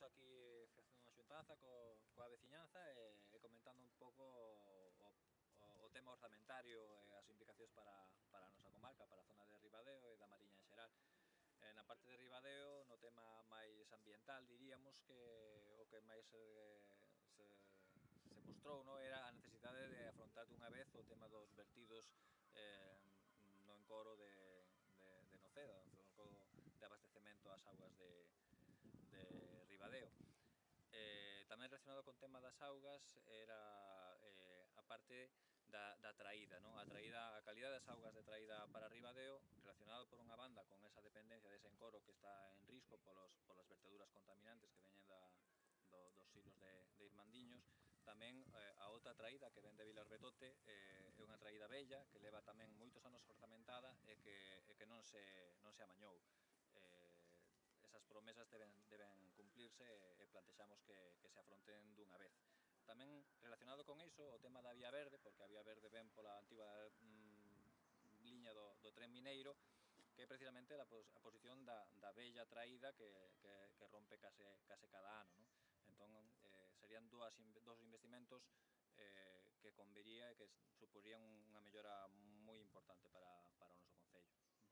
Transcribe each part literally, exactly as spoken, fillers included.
aquí facendo unha xuntanza co, coa veciñanza e, e comentando un pouco o, o, o tema orzamentario e as implicacións para, para a nosa comarca, para a zona de Ribadeo e da Mariña en xeral. Eh, na parte de Ribadeo, no tema máis ambiental, diríamos que o que máis eh, se, se mostrou no, era a necesidade de afrontar dunha vez o tema dos vertidos eh, no encoro de, de, de Noceda, no encoro de abastecemento ás augas de, de Ribadeo. Eh, tamén relacionado con o tema das augas era eh, a parte da, da traída, non? A traída, a calidad das augas de traída para Ribadeo, relacionado por unha banda con esa dependencia dese encoro que está en risco polos, polas verteduras contaminantes que veñen da, do, dos silos de, de Irmandiños. Tamén eh, a outra traída que ven de Vilarbetote eh, é unha traída bella que leva tamén moitos anos orzamentada e que, e que non, se, non se amañou. Eh, esas promesas deben, deben cumplirse e plantexamos que, que se afronten dunha vez. Tamén relacionado con iso, o tema da Vía Verde, porque a Vía Verde ven pola antiga mm, liña do, do tren mineiro, que é precisamente a, pos, a posición da, da bella traída que, que, que rompe case, case cada ano, non? Entón, eh, serían dúas, dos investimentos eh, que convería e que suporían unha mellora moi importante para, para o noso concello.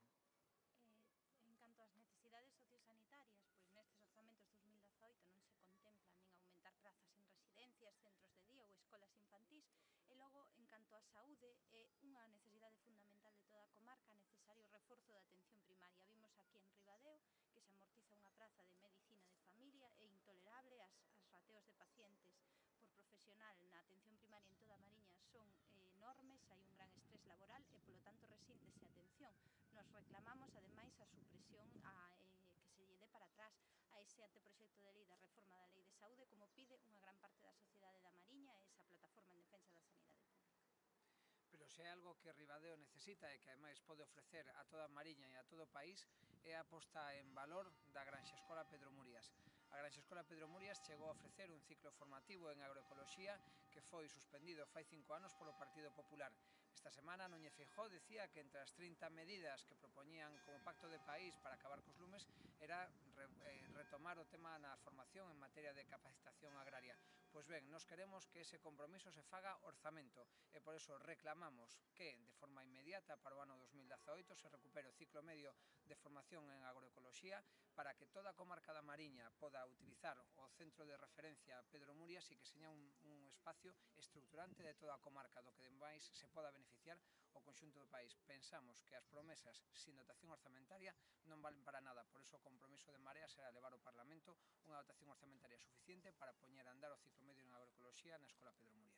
Eh, en canto ás necesidades sociosanitarias, pois nestes orzamentos dos mil dezaoito non se contempla nin aumentar prazas en residencias, centros de día ou escolas infantís, e logo, en canto á saúde, é unha necesidade fundamental de toda a comarca, necesario reforzo da atención primaria. Vimos aquí en Ribadeo que se amortiza unha praza de medicina de familia e intolerable as, as rateos de pacientes por profesional na atención primaria en toda a Mariña son eh, enormes, hai un gran estrés laboral e, polo tanto, resíntese a atención. Nos reclamamos, ademais, a supresión a, eh, que se lle dé para atrás a ese anteproxecto de lei da reforma da Lei de Saúde, como pide unha gran parte da sociedade da Mariña e esa plataforma en defensa da sanidade pública. Pero se é algo que Ribadeo necesita e que ademais pode ofrecer a toda a Mariña e a todo o país é a posta en valor da Granxa Escola Pedro Murias. A Granxa Escola Pedro Murias chegou a ofrecer un ciclo formativo en agroecoloxía que foi suspendido fai cinco anos polo Partido Popular. Esta semana Núñez Feijóo decía que entre as trinta medidas que propoñían como pacto de país para acabar cos lumes era re, eh, retomar o tema na formación en materia de capacitación agraria. Pois ben, nos queremos que ese compromiso se faga orzamento e por eso reclamamos que de forma inmediata para o ano dos mil dezaoito se recupere o ciclo medio de formación en agroecoloxía para que toda a comarca da Mariña poda utilizar o centro de referencia Pedro Murias e que seña un, un espacio estructurante de toda a comarca do que demais se poda beneficiar o conxunto do país. Pensamos que as promesas sin dotación orzamentaria non valen para nada, por iso o compromiso de Marea será levar ao Parlamento unha dotación orzamentaria suficiente para poñer a andar o ciclo medio en agroecoloxía na Escola Pedro Murias.